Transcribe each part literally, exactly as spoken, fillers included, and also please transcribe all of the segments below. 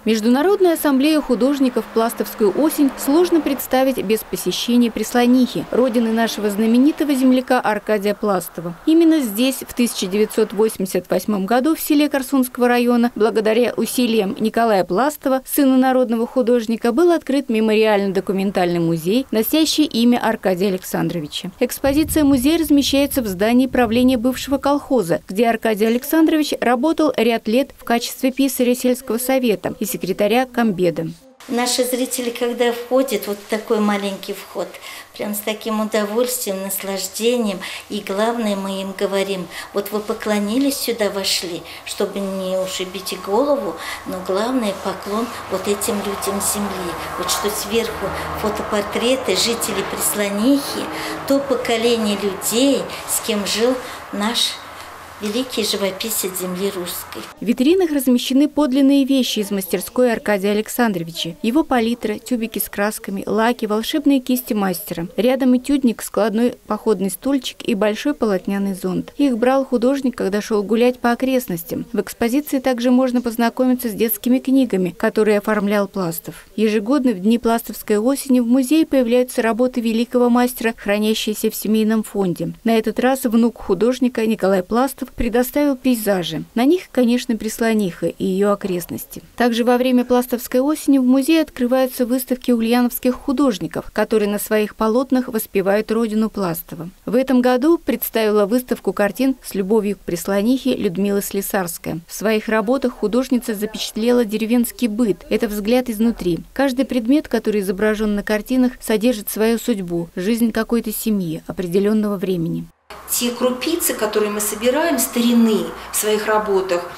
Международную ассамблею художников «Пластовскую осень» сложно представить без посещения Преслонихи, родины нашего знаменитого земляка Аркадия Пластова. Именно здесь в тысяча девятьсот восемьдесят восьмом году в селе Корсунского района, благодаря усилиям Николая Пластова, сына народного художника, был открыт мемориально-документальный музей, носящий имя Аркадия Александровича. Экспозиция музея размещается в здании правления бывшего колхоза, где Аркадий Александрович работал ряд лет в качестве писаря сельского совета и секретаря комбеда. Наши зрители, когда входят, вот такой маленький вход, прям с таким удовольствием, наслаждением. И главное, мы им говорим, вот вы поклонились сюда, вошли, чтобы не ушибить голову, но главное поклон вот этим людям земли. Вот что сверху фотопортреты жителей Преслонихи, то поколение людей, с кем жил наш великий живописец земли русской. В витринах размещены подлинные вещи из мастерской Аркадия Александровича. Его палитра, тюбики с красками, лаки, волшебные кисти мастера. Рядом этюдник, складной походный стульчик и большой полотняный зонт. Их брал художник, когда шел гулять по окрестностям. В экспозиции также можно познакомиться с детскими книгами, которые оформлял Пластов. Ежегодно в дни Пластовской осени в музее появляются работы великого мастера, хранящиеся в семейном фонде. На этот раз внук художника Николай Пластов предоставил пейзажи. На них, конечно, Преслониха и ее окрестности. Также во время Пластовской осени в музее открываются выставки ульяновских художников, которые на своих полотнах воспевают родину Пластова. В этом году представила выставку картин с любовью к Преслонихе Людмила Слесарская. В своих работах художница запечатлела деревенский быт. Это взгляд изнутри. Каждый предмет, который изображен на картинах, содержит свою судьбу, жизнь какой-то семьи, определенного времени. Те крупицы, которые мы собираем, старины в своих работах,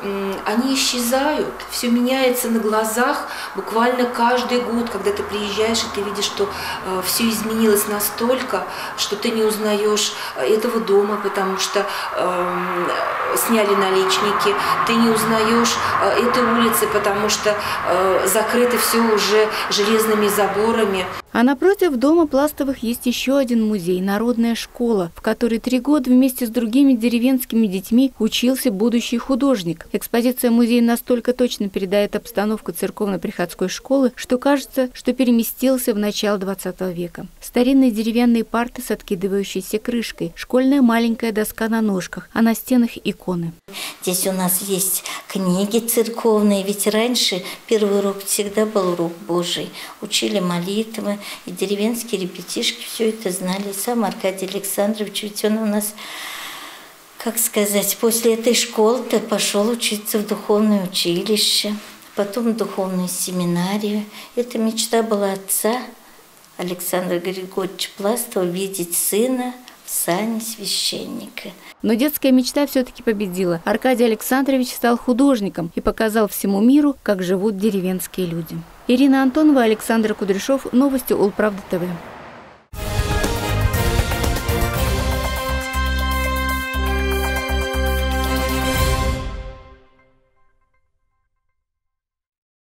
они исчезают, все меняется на глазах буквально каждый год, когда ты приезжаешь и ты видишь, что э, все изменилось настолько, что ты не узнаешь этого дома, потому что э, сняли наличники, ты не узнаешь э, этой улицы, потому что э, закрыто все уже железными заборами. А напротив дома Пластовых есть еще один музей – народная школа, в которой три года вместе с другими деревенскими детьми учился будущий художник. Экспозиция музея настолько точно передает обстановку церковно-приходской школы, что кажется, что переместился в начало двадцатого века. Старинные деревянные парты с откидывающейся крышкой, школьная маленькая доска на ножках, а на стенах иконы. Здесь у нас есть книги церковные, ведь раньше первый урок всегда был урок Божий. Учили молитвы, и деревенские ребятишки все это знали. Сам Аркадий Александрович, ведь он у нас, как сказать, после этой школы-то пошел учиться в духовное училище, потом в духовную семинарию. Это мечта была отца Александра Григорьевича Пластова — видеть сына в сане священника. Но детская мечта все-таки победила. Аркадий Александрович стал художником и показал всему миру, как живут деревенские люди. Ирина Антонова, Александр Кудряшов. Новости Улправда ТВ.